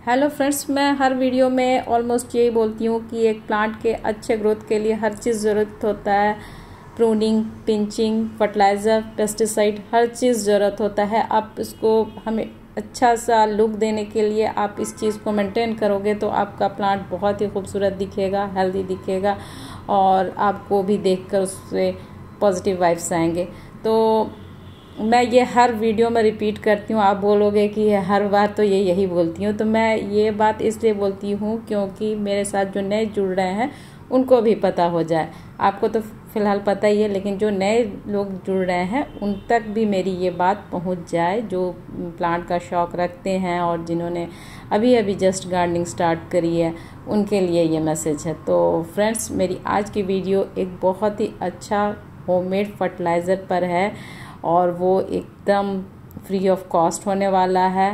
Hello friends, मैं हर video में almost यही बोलती हूँ कि एक प्लांट के अच्छे ग्रोथ के लिए हर चीज़ ज़रूरत होता है। प्रूनिंग, पिंचिंग, फर्टिलाइज़र, पेस्टिसाइड, हर चीज़ ज़रूरत होता है। आप इसको हमें अच्छा सा लुक देने के लिए आप इस चीज़ को मेंटेन करोगे तो आपका प्लांट बहुत ही खूबसूरत दिखेगा, हेल्दी दिखेगा और आपको भी देखकर उससे पॉजिटिव वाइब्स आएंगे। तो मैं ये हर वीडियो में रिपीट करती हूँ। आप बोलोगे कि हर बार तो यही बोलती हूँ, तो मैं ये बात इसलिए बोलती हूँ क्योंकि मेरे साथ जो नए जुड़ रहे हैं उनको भी पता हो जाए। आपको तो फ़िलहाल पता ही है, लेकिन जो नए लोग जुड़ रहे हैं उन तक भी मेरी ये बात पहुँच जाए, जो प्लांट का शौक़ रखते हैं और जिन्होंने अभी अभी जस्ट गार्डनिंग स्टार्ट करी है, उनके लिए ये मैसेज है। तो फ्रेंड्स, मेरी आज की वीडियो एक बहुत ही अच्छा होममेड फर्टिलाइज़र पर है और वो एकदम फ्री ऑफ कॉस्ट होने वाला है।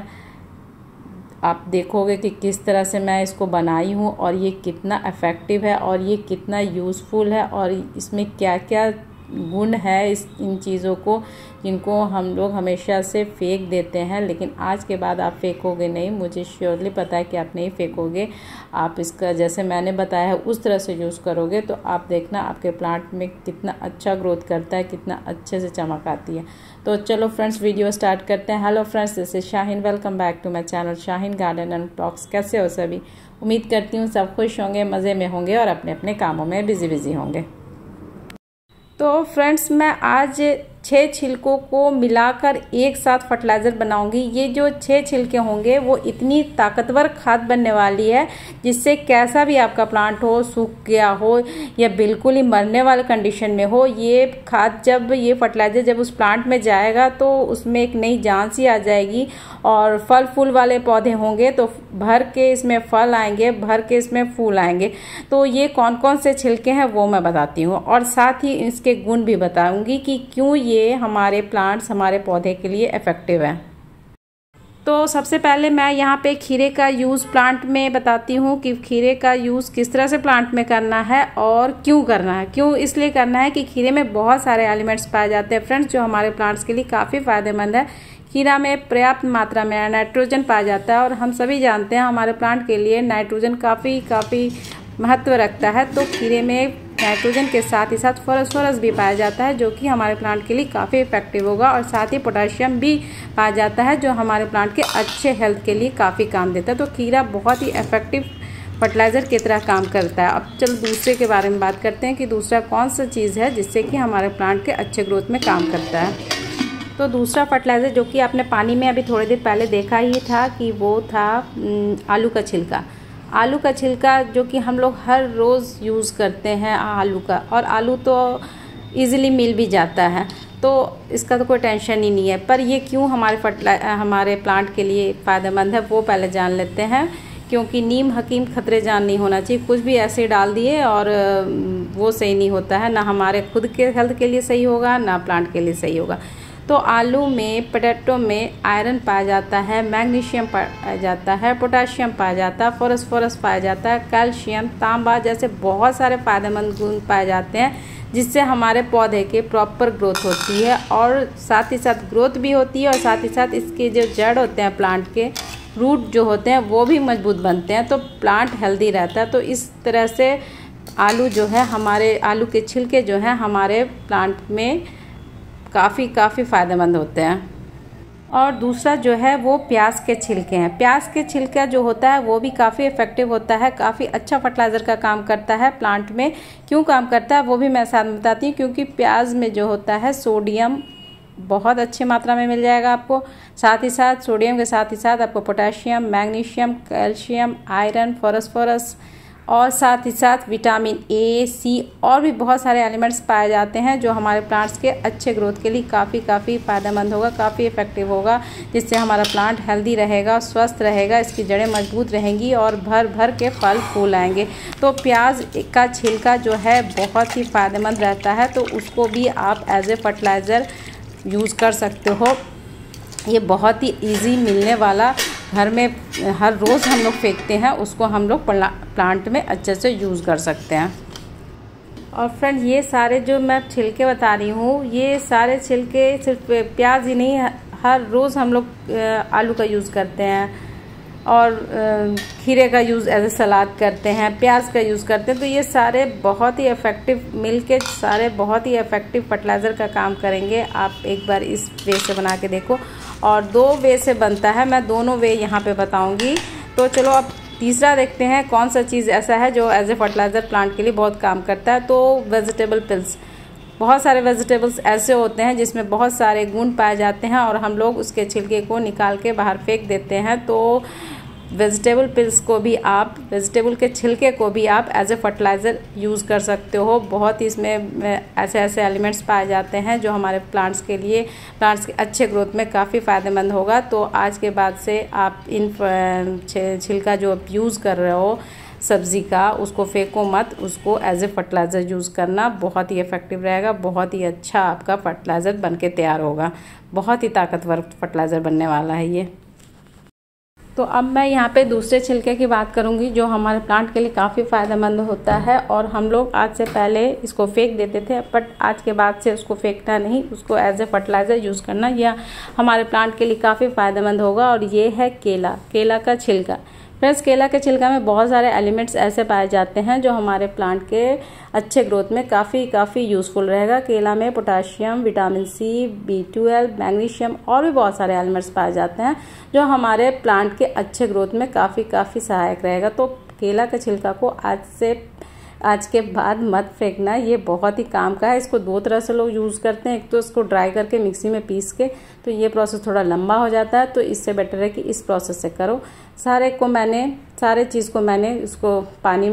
आप देखोगे कि किस तरह से मैं इसको बनाई हूँ और ये कितना इफ़ेक्टिव है और ये कितना यूज़फुल है और इसमें क्या क्या गुण है इन चीज़ों को, जिनको हम लोग हमेशा से फेंक देते हैं, लेकिन आज के बाद आप फेंकोगे नहीं। मुझे श्योरली पता है कि आप नहीं फेंकोगे। आप इसका जैसे मैंने बताया है उस तरह से यूज़ करोगे तो आप देखना आपके प्लांट में कितना अच्छा ग्रोथ करता है, कितना अच्छे से चमक आती है। तो चलो फ्रेंड्स, वीडियो स्टार्ट करते हैं। Hello friends, this is Shaheen. Welcome back to my channel Shaheen garden and blogs. कैसे हो सभी? उम्मीद करती हूँ सब खुश होंगे, मज़े में होंगे और अपने अपने कामों में बिजी होंगे। तो फ्रेंड्स, मैं आज 6 छिलकों को मिलाकर एक साथ फर्टिलाइज़र बनाऊंगी। ये जो 6 छिलके होंगे वो इतनी ताकतवर खाद बनने वाली है जिससे कैसा भी आपका प्लांट हो, सूख गया हो या बिल्कुल ही मरने वाले कंडीशन में हो, ये खाद जब ये फर्टिलाइज़र जब उस प्लांट में जाएगा तो उसमें एक नई जान सी आ जाएगी और फल फूल वाले पौधे होंगे तो भर के इसमें फल आएंगे, भर के इसमें फूल आएंगे। तो ये कौन कौन से छिलके हैं वो मैं बताती हूँ और साथ ही इसके गुण भी बताऊँगी कि क्यों ये हमारे प्लांट्स, हमारे पौधे के लिए इफ़ेक्टिव है। तो सबसे पहले मैं यहाँ पे खीरे का यूज़ प्लांट में बताती हूँ कि खीरे का यूज़ किस तरह से प्लांट में करना है और क्यों करना है। क्यों इसलिए करना है कि खीरे में बहुत सारे एलिमेंट्स पाए जाते हैं फ्रेंड्स, जो हमारे प्लांट्स के लिए काफ़ी फ़ायदेमंद है। खीरा में पर्याप्त मात्रा में नाइट्रोजन पाया जाता है और हम सभी जानते हैं हमारे प्लांट के लिए नाइट्रोजन काफ़ी महत्व रखता है। तो खीरे में नाइट्रोजन के साथ ही साथ फॉस्फोरस भी पाया जाता है जो कि हमारे प्लांट के लिए काफ़ी इफेक्टिव होगा और साथ ही पोटेशियम भी पाया जाता है जो हमारे प्लांट के अच्छे हेल्थ के लिए काफ़ी काम देता है। तो खीरा बहुत ही इफेक्टिव फर्टिलाइज़र की तरह काम करता है। अब चलो दूसरे के बारे में बात करते हैं कि दूसरा कौन सा चीज़ है जिससे कि हमारे प्लांट के अच्छे ग्रोथ में काम करता है। तो दूसरा फर्टिलाइज़र जो कि आपने पानी में अभी थोड़ी देर पहले देखा ही था कि वो था आलू का छिलका। आलू का छिलका जो कि हम लोग हर रोज़ यूज़ करते हैं आलू का, और आलू तो इजीली मिल भी जाता है तो इसका तो कोई टेंशन ही नहीं है। पर ये क्यों हमारे प्लांट के लिए फ़ायदेमंद है वो पहले जान लेते हैं, क्योंकि नीम हकीम खतरे जान नहीं होना चाहिए। कुछ भी ऐसे डाल दिए और वो सही नहीं होता है, ना हमारे खुद के हेल्थ के लिए सही होगा ना प्लांट के लिए सही होगा। तो आलू में, पोटैटो में आयरन पाया जाता है, मैग्नीशियम पाया जाता है, पोटेशियम पाया जाता है, फॉस्फोरस पाया जाता है, कैल्शियम, तांबा जैसे बहुत सारे फ़ायदेमंद गुण पाए जाते हैं जिससे हमारे पौधे के प्रॉपर ग्रोथ होती है और साथ ही साथ ग्रोथ भी होती है और साथ ही साथ इसके जो जड़ होते हैं, प्लांट के रूट जो होते हैं वो भी मजबूत बनते हैं, तो प्लांट हेल्दी रहता है। तो इस तरह से आलू जो है, हमारे आलू के छिलके जो हैं हमारे प्लांट में काफ़ी फ़ायदेमंद होते हैं। और दूसरा जो है वो प्याज के छिलके हैं। प्याज के छिलका जो होता है वो भी काफ़ी इफेक्टिव होता है, काफ़ी अच्छा फर्टिलाइज़र का काम करता है प्लांट में। क्यों काम करता है वो भी मैं साथ में बताती हूँ, क्योंकि प्याज में जो होता है सोडियम बहुत अच्छी मात्रा में मिल जाएगा आपको। साथ ही साथ सोडियम के साथ ही साथ आपको potassium, magnesium, calcium, iron, phosphorus और साथ ही साथ विटामिन ए, सी और भी बहुत सारे एलिमेंट्स पाए जाते हैं जो हमारे प्लांट्स के अच्छे ग्रोथ के लिए काफ़ी फ़ायदेमंद होगा, काफ़ी इफेक्टिव होगा, जिससे हमारा प्लांट हेल्दी रहेगा, स्वस्थ रहेगा, इसकी जड़ें मजबूत रहेंगी और भर के फल फूल आएंगे। तो प्याज का छिलका जो है बहुत ही फ़ायदेमंद रहता है, तो उसको भी आप एज ए फर्टिलाइज़र यूज़ कर सकते हो। ये बहुत ही इजी मिलने वाला, घर में हर रोज़ हम लोग फेंकते हैं, उसको हम लोग प्लांट में अच्छे से यूज़ कर सकते हैं। और फ्रेंड, ये सारे जो मैं छिलके बता रही हूँ, ये सारे छिलके सिर्फ प्याज ही नहीं, हर रोज़ हम लोग आलू का यूज़ करते हैं, और खीरे का यूज़ एज ए सलाद करते हैं, प्याज का यूज़ करते हैं। तो ये सारे बहुत ही इफ़ेक्टिव मिलके सारे बहुत ही इफ़ेक्टिव फर्टिलाइज़र का काम करेंगे। आप एक बार इस वे से बना के देखो। और 2 वे से बनता है, मैं दोनों वे यहाँ पे बताऊँगी। तो चलो अब तीसरा देखते हैं कौन सा चीज़ ऐसा है जो एज ए फर्टिलाइज़र प्लांट के लिए बहुत काम करता है। तो वेजिटेबल पिल्स, बहुत सारे वेजिटेबल्स ऐसे होते हैं जिसमें बहुत सारे गुण पाए जाते हैं और हम लोग उसके छिलके को निकाल के बाहर फेंक देते हैं। तो वेजिटेबल पिल्स को भी आप, वेजिटेबल के छिलके को भी आप एज ए फर्टिलाइज़र यूज़ कर सकते हो। बहुत ही इसमें ऐसे ऐसे एलिमेंट्स पाए जाते हैं जो हमारे प्लांट्स के लिए, प्लांट्स के अच्छे ग्रोथ में काफ़ी फ़ायदेमंद होगा। तो आज के बाद से आप इन छिलका जो आप यूज़ कर रहे हो सब्ज़ी का, उसको फेंको मत, उसको एज ए फर्टिलाइज़र यूज़ करना। बहुत ही इफ़ेक्टिव रहेगा, बहुत ही अच्छा आपका फर्टिलाइज़र बन के तैयार होगा। बहुत ही ताकतवर फर्टिलाइज़र बनने वाला है ये। तो अब मैं यहाँ पे दूसरे छिलके की बात करूँगी जो हमारे प्लांट के लिए काफ़ी फ़ायदेमंद होता है। और हम लोग आज से पहले इसको फेंक देते थे, बट आज के बाद से उसको फेंकना नहीं, उसको एज ए फर्टिलाइज़र यूज़ करना। यह हमारे प्लांट के लिए काफ़ी फ़ायदेमंद होगा। और ये है केला, केला का छिलका। फ्रेंड्स, केला के छिलका में बहुत सारे एलिमेंट्स ऐसे पाए जाते हैं जो हमारे प्लांट के अच्छे ग्रोथ में काफ़ी यूज़फुल रहेगा। केला में potassium, vitamin C, B12, magnesium और भी बहुत सारे एलिमेंट्स पाए जाते हैं जो हमारे प्लांट के अच्छे ग्रोथ में काफ़ी सहायक रहेगा। तो केला के छिलका को आज के बाद मत फेंकना, ये बहुत ही काम का है। इसको 2 तरह से लोग यूज़ करते हैं। एक तो इसको ड्राई करके मिक्सी में पीस के, तो ये प्रोसेस थोड़ा लंबा हो जाता है, तो इससे बेटर है कि इस प्रोसेस से करो। सारे चीज़ को मैंने इसको पानी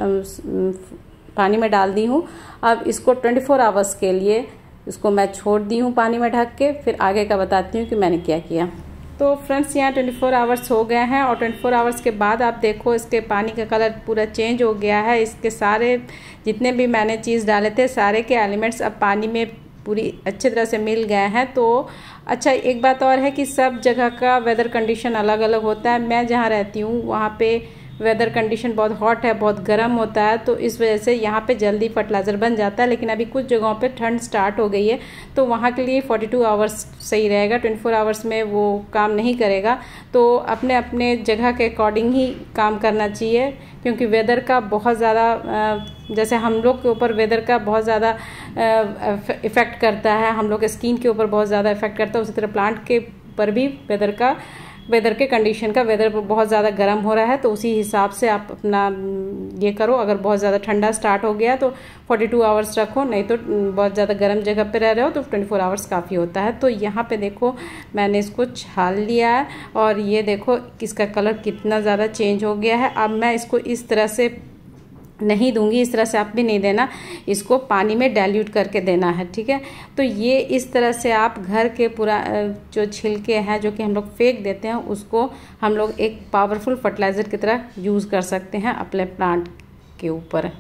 में डाल दी हूँ। अब इसको 24 आवर्स के लिए इसको मैं छोड़ दी हूँ पानी में ढक के। फिर आगे का बताती हूँ कि मैंने क्या किया। तो फ्रेंड्स, यहाँ 24 आवर्स हो गए हैं और 24 आवर्स के बाद आप देखो इसके पानी का कलर पूरा चेंज हो गया है। इसके सारे जितने भी मैंने चीज़ डाले थे, सारे के एलिमेंट्स अब पानी में पूरी अच्छी तरह से मिल गए हैं। तो अच्छा, एक बात और है कि सब जगह का वेदर कंडीशन अलग अलग होता है। मैं जहाँ रहती हूँ वहाँ पे वेदर कंडीशन बहुत हॉट है, बहुत गर्म होता है, तो इस वजह से यहाँ पे जल्दी फर्टिलाइज़र बन जाता है। लेकिन अभी कुछ जगहों पे ठंड स्टार्ट हो गई है, तो वहाँ के लिए 42 आवर्स सही रहेगा। 24 आवर्स में वो काम नहीं करेगा। तो अपने अपने जगह के अकॉर्डिंग ही काम करना चाहिए, क्योंकि वेदर का बहुत ज़्यादा, जैसे हम लोग के ऊपर वेदर का बहुत ज़्यादा इफ़ेक्ट करता है, हम लोग के स्किन के ऊपर बहुत ज़्यादा इफ़ेक्ट करता है, उसी तरह प्लांट के ऊपर भी वेदर के कंडीशन का, वेदर बहुत ज़्यादा गर्म हो रहा है तो उसी हिसाब से आप अपना ये करो। अगर बहुत ज़्यादा ठंडा स्टार्ट हो गया तो 42 आवर्स रखो, नहीं तो बहुत ज़्यादा गर्म जगह पे रह रहे हो तो 24 आवर्स काफ़ी होता है। तो यहाँ पे देखो मैंने इसको छाल लिया है और ये देखो इसका कलर कितना ज़्यादा चेंज हो गया है। अब मैं इसको इस तरह से नहीं दूंगी, इस तरह से आप भी नहीं देना, इसको पानी में डाइल्यूट करके देना है, ठीक है। तो ये इस तरह से आप घर के पूरा जो छिलके हैं जो कि हम लोग फेंक देते हैं, उसको हम लोग एक पावरफुल फर्टिलाइज़र की तरह यूज़ कर सकते हैं अपने प्लांट के ऊपर।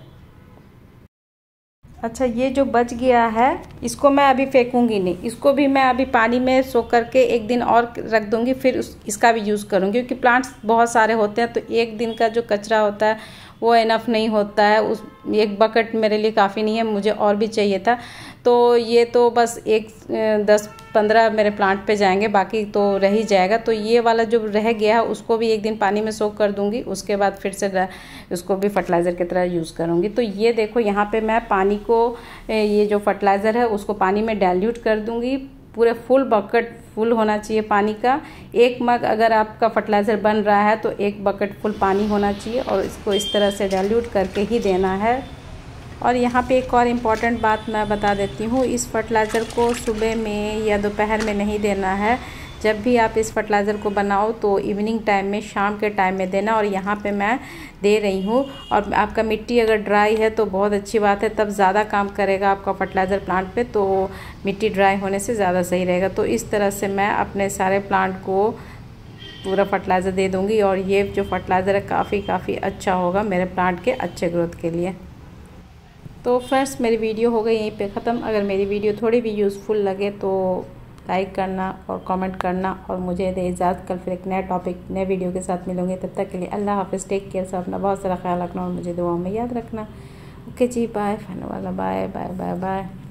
अच्छा, ये जो बच गया है इसको मैं अभी फेंकूंगी नहीं, इसको भी मैं अभी पानी में सोख करके 1 दिन और रख दूंगी, फिर इसका भी यूज़ करूंगी। क्योंकि प्लांट्स बहुत सारे होते हैं तो 1 दिन का जो कचरा होता है वो इनफ नहीं होता है। उस 1 बकेट मेरे लिए काफ़ी नहीं है, मुझे और भी चाहिए था। तो ये तो बस 10-15 मेरे प्लांट पे जाएंगे, बाकी तो रह ही जाएगा। तो ये वाला जो रह गया है उसको भी 1 दिन पानी में सोख कर दूंगी, उसके बाद फिर से उसको भी फर्टिलाइज़र की तरह यूज़ करूंगी। तो ये देखो यहाँ पे मैं पानी को, ये जो फर्टिलाइज़र है उसको पानी में डाइल्यूट कर दूंगी। पूरे फुल बकेट फुल होना चाहिए पानी का। 1 मग अगर आपका फर्टिलाइज़र बन रहा है तो 1 बकेट फुल पानी होना चाहिए और इसको इस तरह से डाइल्यूट करके ही देना है। और यहाँ पे एक और इम्पॉर्टेंट बात मैं बता देती हूँ, इस फर्टिलाइज़र को सुबह में या दोपहर में नहीं देना है। जब भी आप इस फर्टिलाइज़र को बनाओ तो इवनिंग टाइम में, शाम के टाइम में देना। और यहाँ पे मैं दे रही हूँ। और आपका मिट्टी अगर ड्राई है तो बहुत अच्छी बात है, तब ज़्यादा काम करेगा आपका फर्टिलाइज़र प्लांट पे। तो मिट्टी ड्राई होने से ज़्यादा सही रहेगा। तो इस तरह से मैं अपने सारे प्लांट को पूरा फर्टिलाइज़र दे दूँगी और ये जो फर्टिलाइज़र है काफ़ी अच्छा होगा मेरे प्लांट के अच्छे ग्रोथ के लिए। तो फ्रेंड्स, मेरी वीडियो हो गई यहीं पे ख़त्म। अगर मेरी वीडियो थोड़ी भी यूज़फुल लगे तो लाइक करना और कमेंट करना और मुझे दे इजाज़त। कल फिर एक नया टॉपिक, नए वीडियो के साथ मिलूंगे। तब तक के लिए अल्लाह हाफ़िज़, टेक केयर, सब अपना बहुत सारा ख्याल रखना और मुझे दुआओं में याद रखना। ओके जी, बाय, फन वाला बाय बाय बाय बाय।